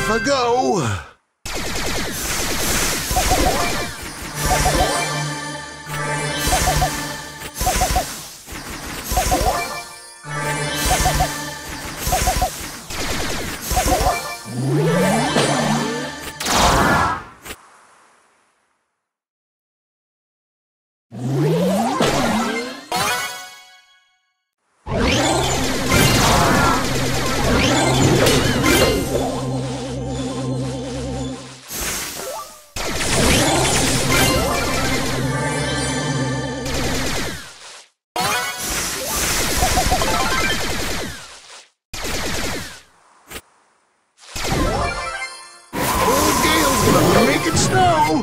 Off I go. Make it snow!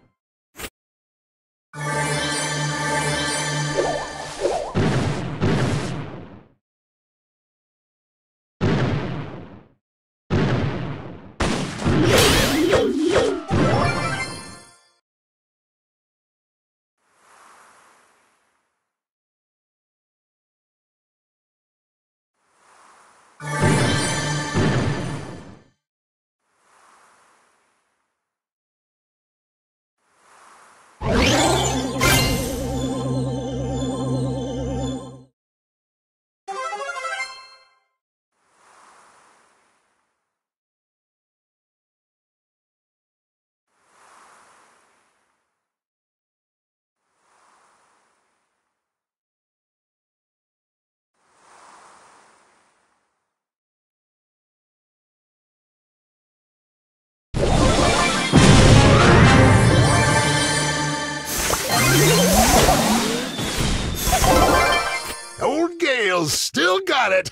Old Gale's still got it.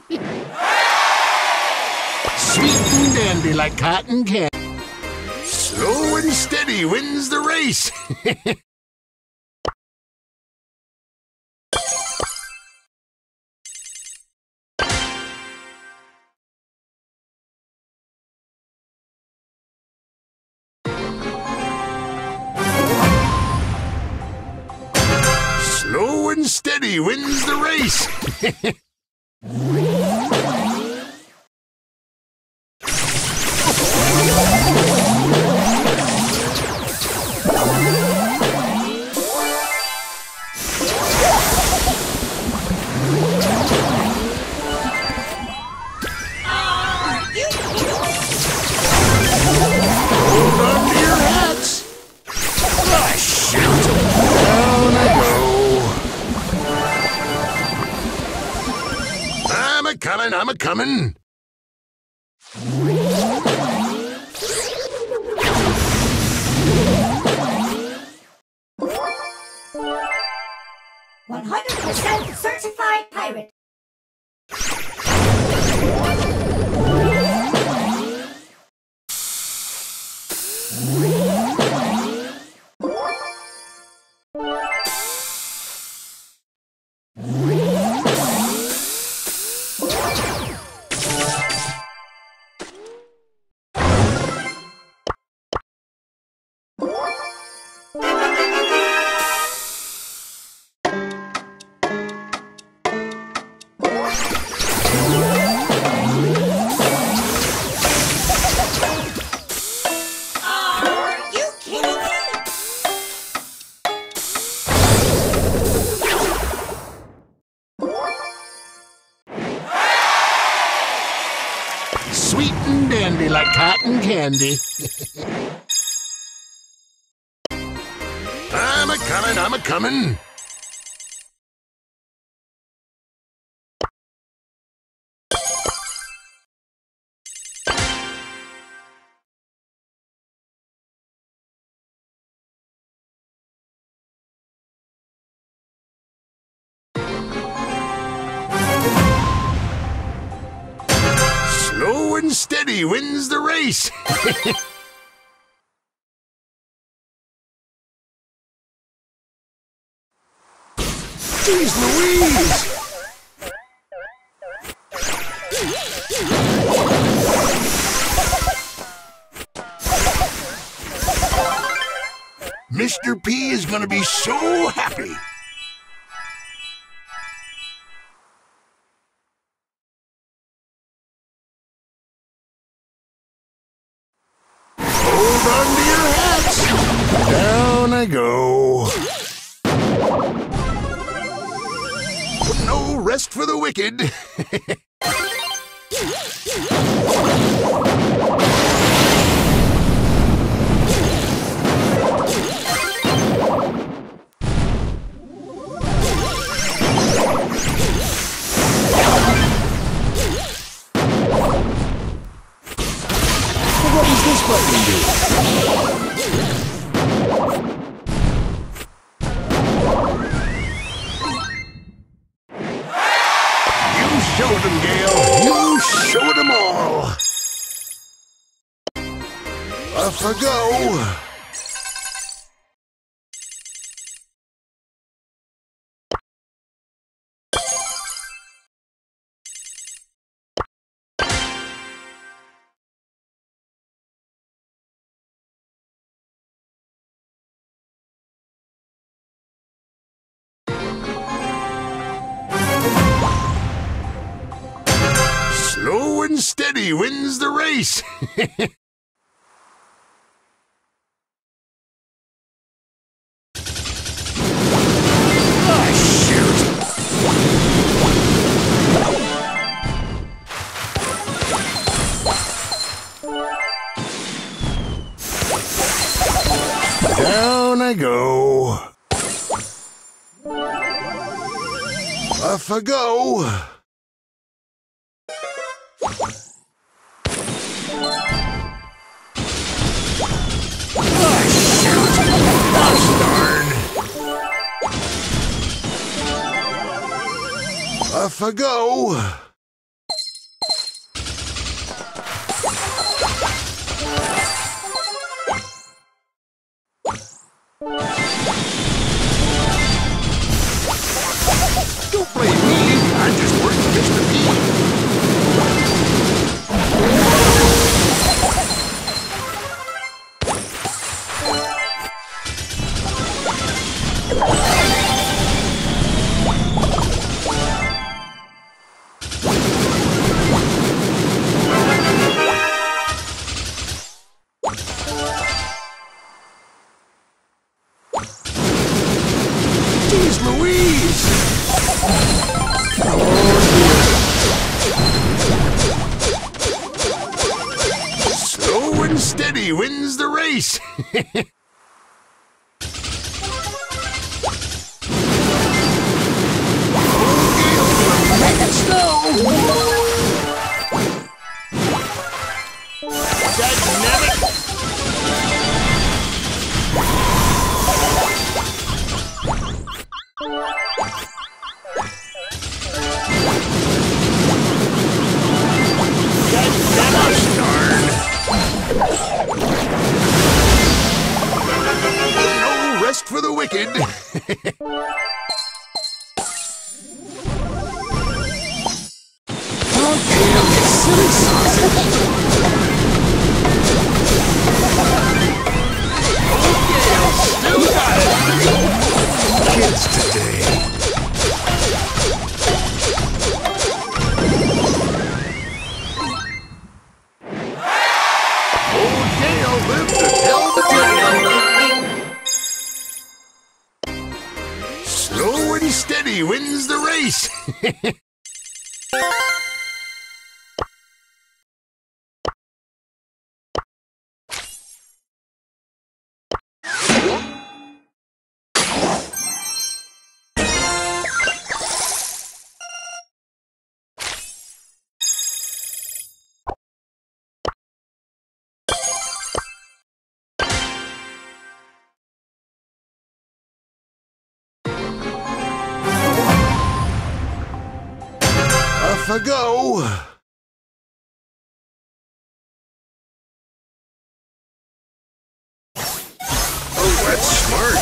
Sweet and dandy like cotton candy. Slow and steady wins the race. Slow and steady wins the race. Hold on to your hats. Ah, shoot. Down I go. I'm a-comin'. 100% certified pirate. Sweet and dandy like cotton candy. I'm a-comin'. Slow and steady wins the race. Jeez Louise! Mr. P is gonna be so happy. I go. No rest for the wicked. What does this button do? You showed them, Gale. You showed them all. Off I go. Slow and steady wins the race. Ah, shoot. Down I go. Off I go. Off I go. Don't blame me. I just worked against the beat. Jeez Louise! Oh, dear. Slow and steady wins the race. Make it snow! Dagnabbit! No rest for the wicked. Okay, silly sausage. Okay, still got it. Kids today. Old Gale lived to tell the tale. Slow and steady wins the race. Off I go. Oh, that's smart.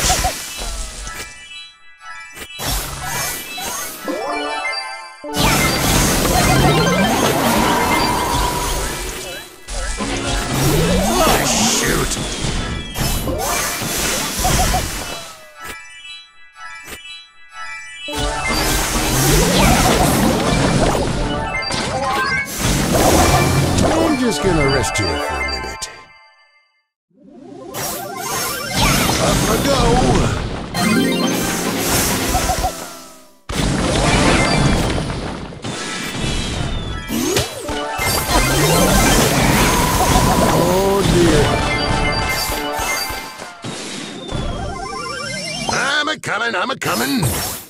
Oh, shoot. I'm just gonna rest here for a minute. Off I go. Oh dear. I'm a-comin', I'm a-comin'.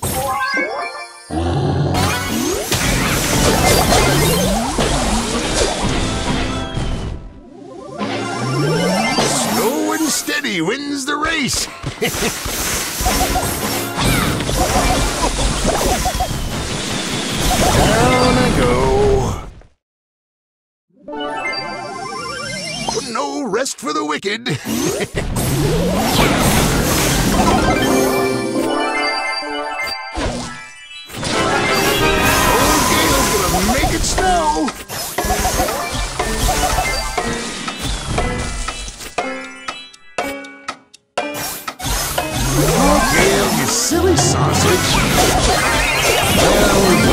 Slow and steady wins the race. Down I go. No rest for the wicked. Old Gale's gonna make it snow. Oh, Gale, you silly sausage. Well